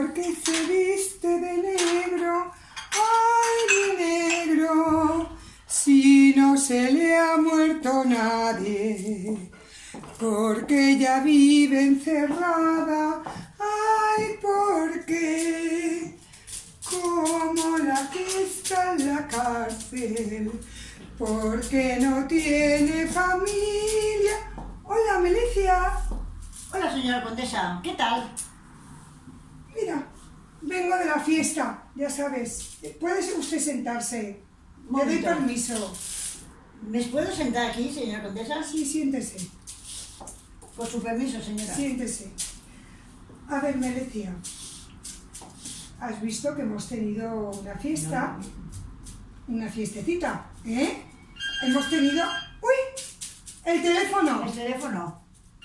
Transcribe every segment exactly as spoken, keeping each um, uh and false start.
porque se viste de negro, ay, de negro, si no se le ha muerto nadie, porque ella vive encerrada, ay, porque como la que está en la cárcel, porque no tiene familia. Hola, Melicia. Hola, señora condesa, ¿qué tal? Mira, vengo de la fiesta, ya sabes. ¿Puede usted sentarse? Le doy permiso. ¿Me puedo sentar aquí, señora condesa? Sí, siéntese. Con su permiso, señora. Siéntese. A ver, Melicia, has visto que hemos tenido una fiesta, no. una fiestecita, ¿eh? Hemos tenido... ¡Uy! ¡El teléfono! ¿El teléfono?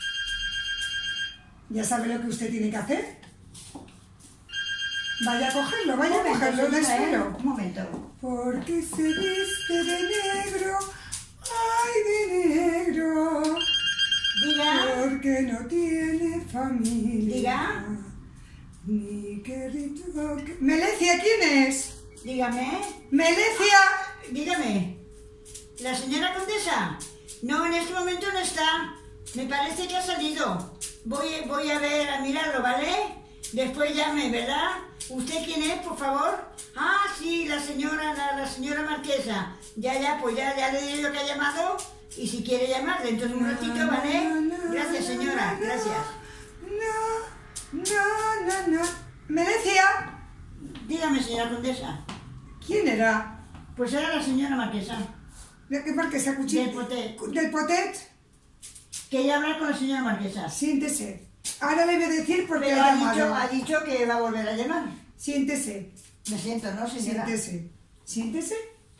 ¿Ya sabe lo que usted tiene que hacer? Vaya a cogerlo, vaya a cogerlo, le espero. Un momento. Porque se viste de negro, ay, de negro. Diga. Porque no tiene familia. Diga. Ni querido... Melicia, ¿quién es? Dígame. Melicia. Dígame. ¿La señora condesa? No, en este momento no está. Me parece que ha salido. Voy, voy a ver, a mirarlo, ¿vale? Después llame, ¿verdad? ¿Usted quién es, por favor? Ah, sí, la señora, la, la señora marquesa. Ya, ya, pues ya, ya le diré yo que ha llamado. Y si quiere llamar dentro de un ratito, ¿vale? Gracias, señora, gracias. No, no, no, no. Melicia. Dígame, señora condesa. ¿Quién era? Pues era la señora marquesa. ¿De qué marquesa, cuchillo? Del Potet. ¿Del Potet? Quería hablar con la señora marquesa. Siéntese. Ahora le voy a decir por qué Pero ha ha llamado. dicho, ha dicho que va a volver a llamar. Siéntese. Me siento, ¿no, señora? Siéntese. Siéntese.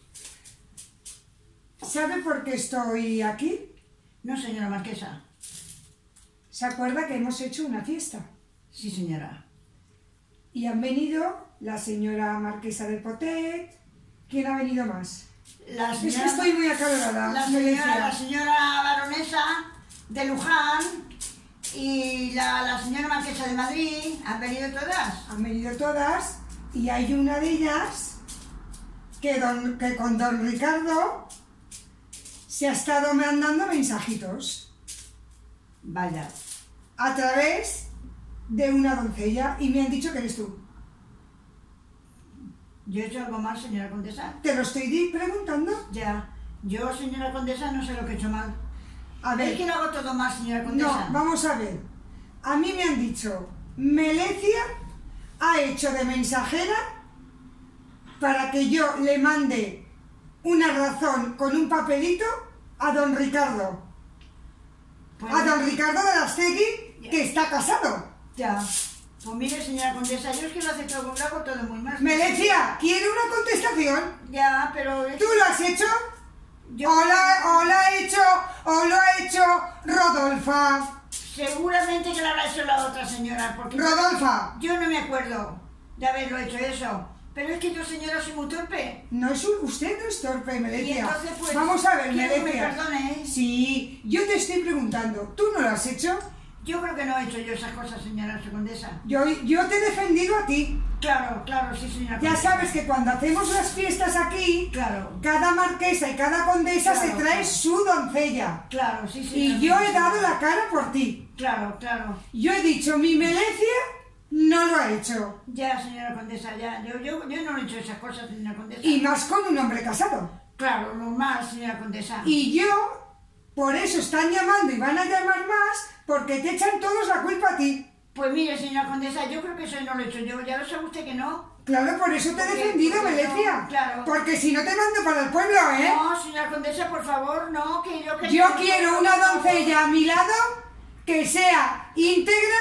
¿Sabe por qué estoy aquí? No, señora marquesa. ¿Se acuerda que hemos hecho una fiesta? Sí, señora. Y han venido la señora marquesa de Potet. ¿Quién ha venido más? La señora, es que estoy muy acalorada. La señora, la señora baronesa de Luján y la, la señora marquesa de Madrid. ¿Han venido todas? Han venido todas y hay una de ellas que, don, que con don Ricardo se ha estado mandando mensajitos. Vaya. A través de una doncella y me han dicho que eres tú. ¿Yo he hecho algo mal, señora condesa? Te lo estoy preguntando. Ya. Yo, señora condesa, no sé lo que he hecho mal. A ver. Es que lo hago todo mal, señora condesa. No, vamos a ver. A mí me han dicho, Melicia ha hecho de mensajera para que yo le mande una razón con un papelito a don Ricardo. Pues, a don Ricardo de Lastegui, que está casado. Ya. Pues mire, señora condesa, yo es que lo, hace todo, lo hago todo muy mal. Melicia, ¿quiere una contestación? Ya, pero... ¿Tú lo has hecho? Yo... ¿O lo, o lo ha hecho, o lo ha hecho Rodolfa? Seguramente que lo habrá hecho la otra señora, porque... Rodolfa. Yo no me acuerdo de haberlo hecho eso. Pero es que yo, señora, soy muy torpe. No es un, usted no es torpe, Melicia. Y entonces, pues, vamos a ver, quiero que Melicia. me perdone, ¿eh? Sí, yo te estoy preguntando, ¿tú no lo has hecho? Yo creo que no he hecho yo esas cosas, señora condesa. Yo, yo te he defendido a ti. Claro, claro, sí, señora Ya condesa. sabes que cuando hacemos las fiestas aquí, Claro. cada marquesa y cada condesa Claro, se trae claro. su doncella. Claro, sí, señora Y yo he condesa. dado la cara por ti. Claro, claro. Yo he dicho, mi Melicia no lo ha hecho. Ya, señora condesa, ya. Yo, yo, yo no he hecho esas cosas, señora condesa. Y más con un hombre casado. Claro, normal, señora condesa. Y yo, por eso están llamando y van a llamar más, porque te echan todos la culpa a ti. Pues mire, señora condesa, yo creo que eso no lo he hecho yo. Ya lo sabe usted que no. Claro, por eso te he Porque- defendido, porque Melicia. no, claro. Porque si no te mando para el pueblo, ¿eh? No, señora condesa, por favor, no, que yo... Que Yo quiero una doncella a mi lado que sea íntegra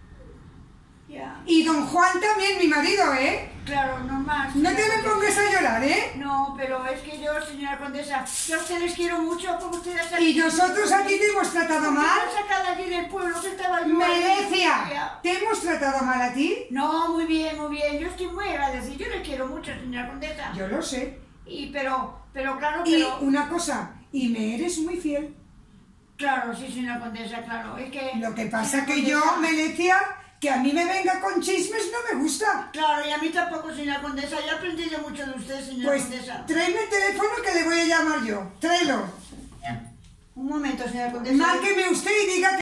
Ya, y don Juan también, mi marido, ¿eh? claro, normal. No te señora me condesa. pongas a llorar, ¿eh? No, pero es que yo, señora condesa, yo a ustedes quiero mucho porque ustedes... Y nosotros aquí te hemos tratado mal. Me han sacado aquí del pueblo que estaba yo... Melicia, ¿te hemos tratado mal a ti? No, muy bien, muy bien. Yo estoy muy agradecida. Yo le quiero mucho, señora condesa. Yo lo sé. Y pero, pero claro, Y pero... una cosa, y me eres muy fiel. Claro, sí, señora condesa, claro. Es que... Lo que pasa señora que yo, condesa, Melicia, que a mí me venga con chismes no me gusta. Claro, y a mí tampoco, señora condesa. Yo he aprendido mucho de usted, señora Pues condesa. tráeme el teléfono que le voy a llamar yo. Tráelo. Un momento, señora condesa. Márqueme usted y diga que